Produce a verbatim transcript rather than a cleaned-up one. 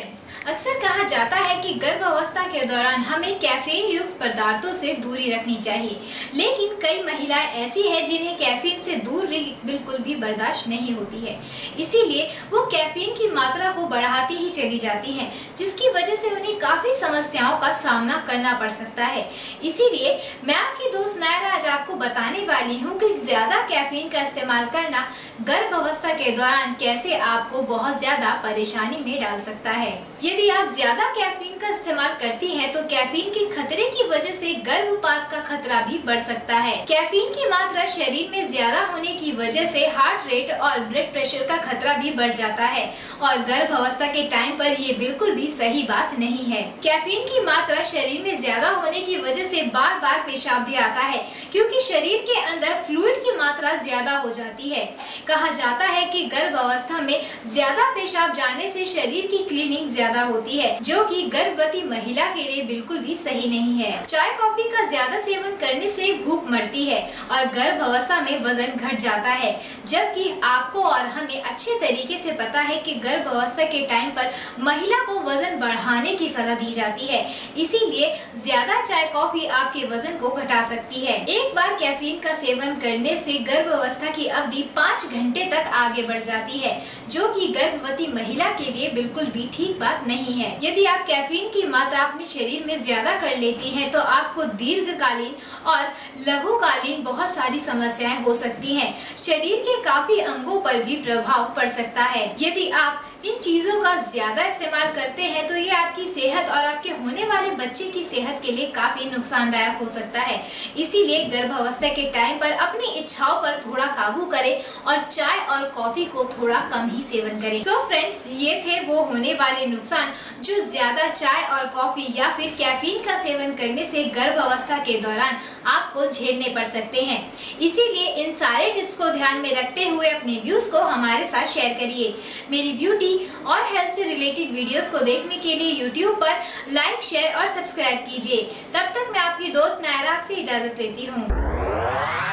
Friends, अक्सर कहा जाता है कि गर्भावस्था के दौरान हमें कैफीन युक्त पदार्थों से दूरी रखनी चाहिए, लेकिन कई महिलाएं ऐसी हैं जिन्हें कैफीन से दूरी बिल्कुल भी बर्दाश्त नहीं होती है। इसीलिए वो कैफीन की मात्रा को बढ़ाती ही चली जाती हैं, जिसकी वजह से उन्हें काफी समस्याओं का सामना करना पड़ सकता है। इसीलिए मैं आपकी दोस्त नायरा आज आपको बताने वाली हूँ कि ज्यादा कैफीन का इस्तेमाल करना गर्भावस्था के दौरान कैसे आपको बहुत ज्यादा परेशानी में डाल सकता है। यदि आप ज्यादा कैफीन का इस्तेमाल करती हैं, तो कैफीन के खतरे की वजह से गर्भपात का खतरा भी बढ़ सकता है। कैफीन की मात्रा शरीर में ज्यादा होने की वजह से हार्ट रेट और ब्लड प्रेशर का खतरा भी बढ़ जाता है और गर्भावस्था के टाइम पर ये बिल्कुल भी सही बात नहीं है। कैफीन की मात्रा शरीर में ज्यादा होने की वजह से बार बार पेशाब भी आता है, क्योंकि शरीर के अंदर फ्लूइड की मात्रा ज्यादा हो जाती है। कहा जाता है कि गर्भावस्था में ज्यादा पेशाब जाने से शरीर की क्लीनिंग ज्यादा होती है, जो कि गर्भवती महिला के लिए बिल्कुल भी सही नहीं है। चाय कॉफी का ज्यादा सेवन करने से भूख मरती है और गर्भावस्था में वजन घट जाता है, जबकि आपको और हमें अच्छे तरीके से पता है कि गर्भावस्था के टाइम पर महिला को वजन बढ़ाने की सलाह दी जाती है। इसीलिए ज्यादा चाय कॉफी आपके वजन को घटा सकती है। एक बार कैफीन का सेवन करने से गर्भावस्था की अवधि पाँच घंटे तक आगे बढ़ जाती है, जो कि गर्भवती महिला के लिए बिल्कुल भी ठीक बात नहीं है। यदि आप कैफीन की मात्रा अपने शरीर में ज्यादा कर लेती हैं, तो आपको दीर्घकालीन और लघुकालीन बहुत सारी समस्याएं हो सकती हैं। शरीर के काफी अंगों पर भी प्रभाव पड़ सकता है। यदि आप इन चीजों का ज्यादा इस्तेमाल करते हैं, तो ये आपकी सेहत और आपके होने वाले बच्चे की सेहत के लिए काफी नुकसानदायक हो सकता है। इसीलिए गर्भावस्था के टाइम पर अपनी इच्छाओं पर थोड़ा काबू करें और चाय और कॉफी को थोड़ा कम ही सेवन करें। तो फ्रेंड्स, ये थे वो होने वाले नुकसान जो ज्यादा चाय और कॉफी या फिर कैफीन का सेवन करने से गर्भावस्था के दौरान आपको झेलने पड़ सकते हैं। इसीलिए इन सारे टिप्स को ध्यान में रखते हुए अपने व्यूज को हमारे साथ शेयर करिए। मेरी ब्यूटी और हेल्थ से रिलेटेड वीडियोस को देखने के लिए यूट्यूब पर लाइक, शेयर और सब्सक्राइब कीजिए। तब तक मैं आपकी दोस्त नायरा आपसे इजाजत लेती हूँ।